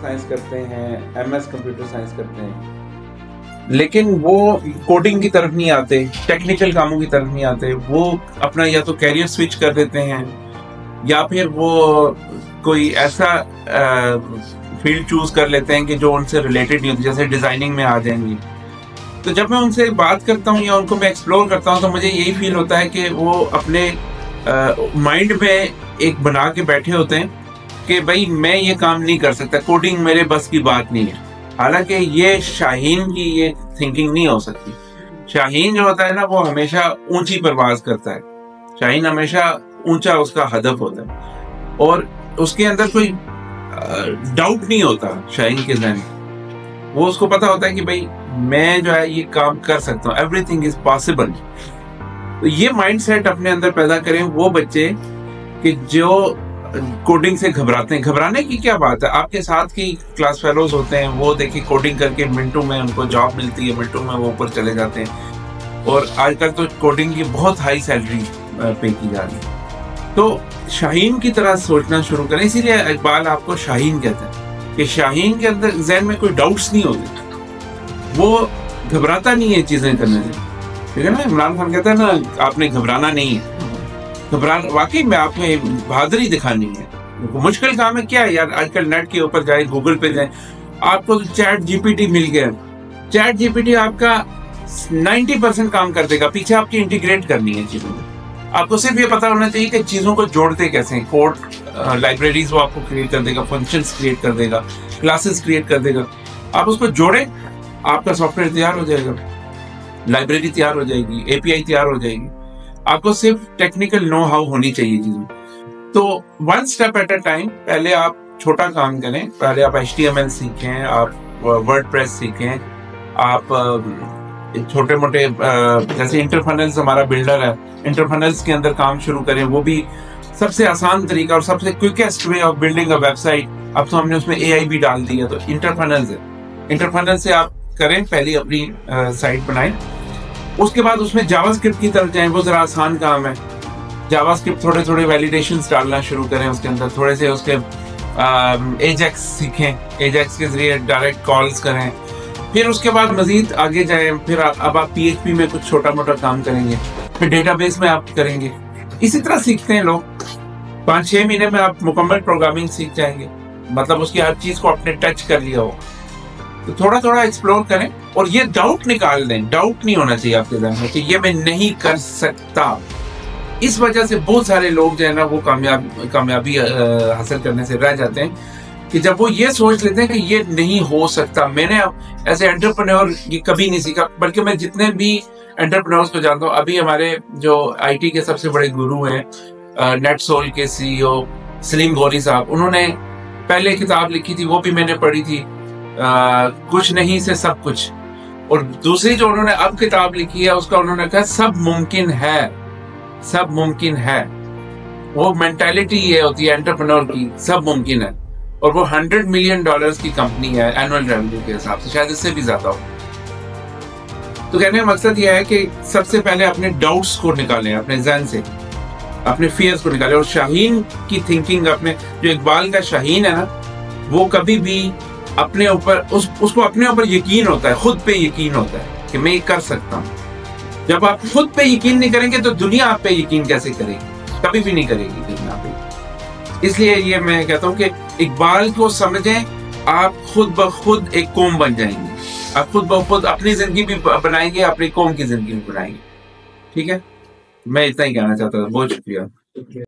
Science کرتے ہیں, MS computer science کرتے ہیں, لیکن وہ کوڈنگ کی طرف نہیں آتے, ٹیکنیکل کاموں کی طرف نہیں آتے. وہ اپنا یا تو کیریئر سوئچ کر دیتے ہیں یا پھر وہ کوئی ایسا فیلڈ چوز کر لیتے ہیں کہ جو ان سے ریلیٹڈ نہیں ہوتی, جیسے ڈیزائننگ میں آ جائیں گی. تو جب میں ان سے بات کرتا ہوں یا ان کو میں ایکسپلور کرتا ہوں تو مجھے یہی فیل ہوتا ہے کہ وہ اپنے مائنڈ میں ایک بنا کے بیٹھے ہوتے ہیں کہ بھائی میں یہ کام نہیں کر سکتا, کوڈنگ میرے بس کی بات نہیں ہے. حالانکہ یہ شاہین کی یہ تھنکنگ نہیں ہو سکتی. شاہین جو ہوتا ہے نا وہ ہمیشہ اونچی پرواز کرتا ہے. شاہین ہمیشہ اونچا اس کا ہدف ہوتا ہے اور اس کے اندر کوئی ڈاؤٹ نہیں ہوتا شاہین کے ذہن میں. وہ اس کو پتا ہوتا ہے کہ بھائی میں جو ہے یہ کام کر سکتا ہوں, ایوری تھنگ از پاسبل. تو یہ مائنڈ سیٹ اپنے اندر پیدا کریں وہ بچے کہ جو کوڈنگ سے گھبراتے ہیں. گھبرانے کی کیا بات ہے, آپ کے ساتھ کی کلاس فیلوز ہوتے ہیں, وہ دیکھیں کوڈنگ کر کے منٹوں میں ان کو جاب ملتی ہے, منٹوں میں وہ اوپر چلے جاتے ہیں. اور آج کل تو کوڈنگ کی بہت ہائی سیلری پے کی جا رہی ہے. تو شاہین کی طرح سوچنا شروع کریں. اسی لیے اقبال آپ کو شاہین کہتے ہیں کہ شاہین کے اندر ذہن میں کوئی ڈاؤٹس نہیں ہوتے, وہ گھبراتا نہیں ہے چیزیں کرنے سے. ٹھیک ہے نا, عمران خان کہتا ہے نا آپ نے گھبرانا نہیں ہے. واقعی میں آپ میں بہادری دکھانی ہے. مشکل کام ہے کیا ہے یار, آج کل نیٹ کے اوپر جائیں, گوگل پہ جائیں, آپ کو چیٹ جی پی ٹی مل گیا. چیٹ جی پی ٹی آپ کا 90% کام کر دے گا, پیچھے آپ کی انٹیگریٹ کرنی ہے چیزوں میں. آپ کو صرف یہ پتا ہونا چاہیے کہ چیزوں کو جوڑتے کیسے ہیں. کوڈ لائبریریز وہ آپ کو کریٹ کر دے گا, فنکشنز کریٹ کر دے گا, کلاسز کریٹ کر دے گا. آپ اس کو جوڑیں, آپ کا سافٹ ویئر تیار ہو جائے گا, لائبریری تیار ہو جائے گی, API تیار ہو جائے گی. آپ کو صرف ٹیکنیکل نو ہاؤ ہونی چاہیے چیزوں. تو one step at a time. پہلے آپ چھوٹا کام کریں, پہلے آپ HTML سیکھیں, آپ ورڈ پریس سیکھیں, آپ چھوٹے موٹے جیسے انٹرفنلز ہمارا بلڈر ہے, انٹرفنلز کے اندر کام شروع کریں. وہ بھی سب سے آسان طریقہ اور سب سے quickest way of building a website. اب تو ہم نے اس میں AI بھی ڈال دی ہے, تو انٹرفنلز ہے. انٹرفنل سے آپ کریں, پہلی اپنی سائٹ بنائیں. اس کے بعد اس میں جاوا اسکرپٹ کی طرف جائیں, وہ ذرا آسان کام ہے. جاوا اسکرپٹ تھوڑے تھوڑے ویلیڈیشنز ڈالنا شروع کریں اس کے اندر, تھوڑے سے اس کے ایجیکس سیکھیں, ایجیکس کے ذریعے ڈائریکٹ کالز کریں. پھر اس کے بعد مزید آگے جائیں, پھر اب آپ PHP میں کچھ چھوٹا موٹا کام کریں گے, پھر ڈیٹا بیس میں آپ کریں گے. اسی طرح سیکھتے ہیں لوگ. 5-6 مہینے میں آپ مکمل پروگرامنگ سیکھ جائیں گے, مطلب اس کی ہر چیز کو آپ نے ٹچ کر لیا ہو. تو تھوڑا تھوڑا ایکسپلور کریں اور یہ ڈاؤٹ نکال دیں. ڈاؤٹ نہیں ہونا چاہیے آپ کے ذہن میں کہ یہ میں نہیں کر سکتا. اس وجہ سے بہت سارے لوگ جو ہے نا وہ کامیابی حاصل کرنے سے رہ جاتے ہیں کہ جب وہ یہ سوچ لیتے ہیں کہ یہ نہیں ہو سکتا. میں نے ایسے انٹرپرینور یہ کبھی نہیں سیکھا, بلکہ میں جتنے بھی انٹرپرینورز کو جانتا ہوں, ابھی ہمارے جو IT کے سب سے بڑے گرو ہیں, نیٹ سول کے CEO سلیم گوری صاحب, انہوں نے پہلے کتاب لکھی تھی, وہ بھی میں نے پڑھی تھی, کچھ نہیں سے سب کچھ. اور دوسری جو انہوں نے اب کتاب لکھی ہے اس کا انہوں نے کہا سب ممکن ہے, سب ممکن ہے. وہ مینٹالٹی یہ ہوتی ہے انٹرپرینور کی, سب ممکن ہے. اور وہ $100 ملین کی کمپنی ہے اینول ریونیو کے حساب سے, شاید اس سے بھی زیادہ ہو. تو کہنے کا مقصد یہ ہے کہ سب سے پہلے اپنے ڈاؤٹس کو نکالیں اپنے ذہن سے, اپنے فیئرز کو نکالیں. اور شاہین کی تھنکنگ, اپنے جو اقبال کا شاہین ہے نا, وہ کبھی بھی اپنے اوپر اس کو اپنے اوپر یقین ہوتا ہے, خود پہ یقین ہوتا ہے کہ میں یہ کر سکتا ہوں. جب آپ خود پہ یقین نہیں کریں گے تو دنیا آپ پہ یقین کیسے کرے گی؟ کبھی بھی نہیں کرے گی دنیا پہ. اس لیے یہ میں کہتا ہوں کہ اقبال کو سمجھیں, آپ خود بخود ایک قوم بن جائیں گے. آپ خود بخود اپنی زندگی بھی بنائیں گے, اپنی قوم کی زندگی بھی بنائیں گے. ٹھیک ہے, میں اتنا ہی کہنا چاہتا تھا. بہت شکریہ.